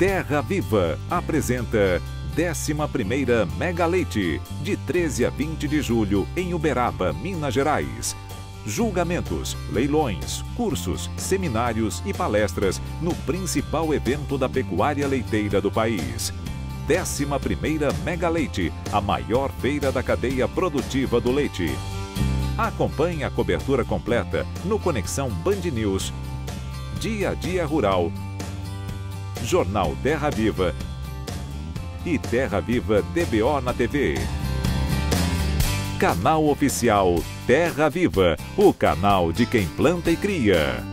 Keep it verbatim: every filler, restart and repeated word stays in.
Terra Viva apresenta décima primeira Mega Leite, de treze a vinte de julho, em Uberaba, Minas Gerais. Julgamentos, leilões, cursos, seminários e palestras no principal evento da pecuária leiteira do país. décima primeira Mega Leite, a maior feira da cadeia produtiva do leite. Acompanhe a cobertura completa no Conexão Band News, Dia a Dia Rural, Jornal Terra Viva e Terra Viva D B O na T V. Canal Oficial Terra Viva, o canal de quem planta e cria.